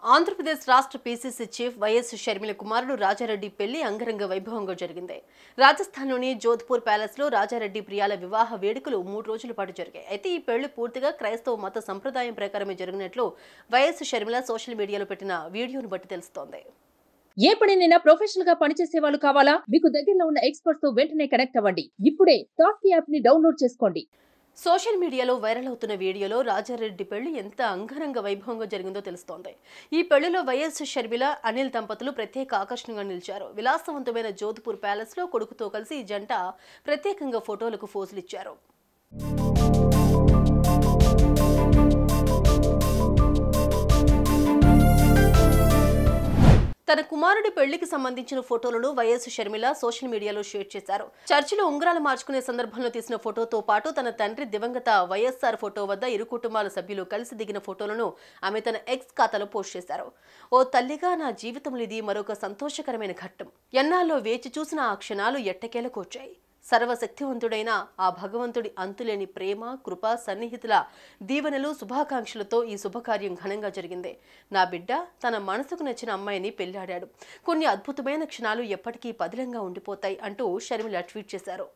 ఆంధ్రప్రదేశ్ రాష్ట్ర PCC chief YS Sharmila కుమారుడు రాజారెడ్డి పెళ్లి అంగరంగ వైభవంగా జరిగింది. రాజస్థాన్లోని జోధ్పూర్ ప్యాలెస్ లో రాజారెడ్డి ప్రియాల వివాహ వేడుకలు 3 రోజుల పాటు జరిగాయి. అయితే ఈ పెళ్లి పూర్తిగా క్రైస్తవ మత సంప్రదాయం ప్రకారమే జరిగినట్లు వైఎస్ షర్మిల సోషల్ మీడియాలో పెట్టిన వీడియోను బట్టి తెలుస్తోంది. ఏ పనినైనా ప్రొఫెషనల్ గా పనిచేసే వాళ్ళు కావాలా? మీకు దగ్గరలో ఉన్న ఎక్స్పర్ట్స్ తో వెంటనే కనెక్ట్ అవ్వండి. ఇప్పుడే టాస్క్ యాప్ ని డౌన్లోడ్ చేసుకోండి. సోషల్ మీడియాలో వైరల్ అవుతున్న వీడియోలో రాజారెడ్డి పెళ్లి ఎంత అంగరంగ వైభవంగా జరిగిందో తెలుస్తోంది. ఈ పెళ్లిలో వైఎస్ షర్మిల, అనిల్ దంపతులు ప్రత్యేక ఆకర్షణగా నిలిచారు. విలాసవంతమైన జోధ్పూర్ ప్యాలెస్ లో కొడుకుతో కలిసి ఈ జంట ప్రత్యేకంగా ఫోటోలకు పోజులు ఇచ్చారు. తన కుమారుడి పెళ్లికి సంబంధించిన ఫోటోలను వైఎస్ షర్మిల సోషల్ మీడియాలో షేర్ చేశారు. చర్చిలో ఉంగరాలు మార్చుకునే సందర్భంలో తీసిన ఫోటోతో పాటు తన తండ్రి దివంగత వైఎస్ఆర్ ఫోటో వద్ద ఇరు కుటుంబాల సభ్యులు కలిసి దిగిన ఫోటోలను ఆమె తన ఎక్స్ ఖాతాలో పోస్ట్ చేశారు. ఓ తల్లిగా నా జీవితంలో ఇది మరొక సంతోషకరమైన ఘట్టం. ఎన్నాళ్ళలో వేచి చూసిన ఆ క్షణాలు ఎట్టకేలకొచ్చాయి. సర్వశక్తివంతుడైన ఆ భగవంతుడి అంతులేని ప్రేమ, కృప, సన్నిహితుల దీవెనలు, శుభాకాంక్షలతో ఈ శుభకార్యం ఘనంగా జరిగింది. నా బిడ్డ తన మనసుకు నచ్చిన అమ్మాయిని పెళ్లాడాడు. కొన్ని అద్భుతమైన క్షణాలు ఎప్పటికీ పదిలంగా ఉండిపోతాయి అంటూ షర్మిల ట్వీట్ చేశారు.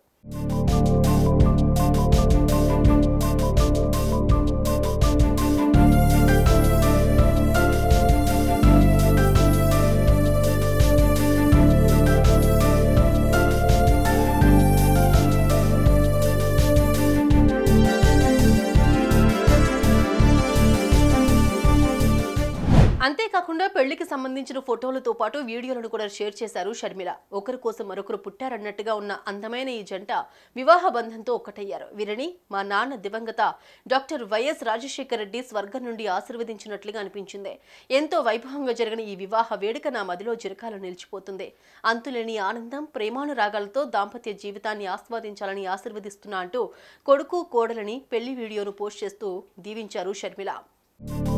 అంతేకాకుండా పెళ్లికి సంబంధించిన ఫోటోలతో పాటు వీడియోలను కూడా షేర్ చేశారు షర్మిల. ఒకరి కోసం మరొకరు పుట్టారన్నట్టుగా ఉన్న అందమైన ఈ జంట వివాహ బంధంతో ఒక్కటయ్యారు. వీరిని మా నాన్న దివంగత డాక్టర్ వైఎస్ రాజశేఖర రెడ్డి స్వర్గం నుండి ఆశీర్వదించినట్లుగా అనిపించింది. ఎంతో వైభవంగా జరిగిన ఈ వివాహ వేడుక నా మదిలో చిరకాలం నిలిచిపోతుంది. అంతులేని ఆనందం, ప్రేమానురాగాలతో దాంపత్య జీవితాన్ని ఆస్వాదించాలని ఆశీర్వదిస్తున్నా అంటూ కొడుకు, కోడలని పెళ్లి వీడియోను పోస్ట్ చేస్తూ దీవించారు షర్మిల.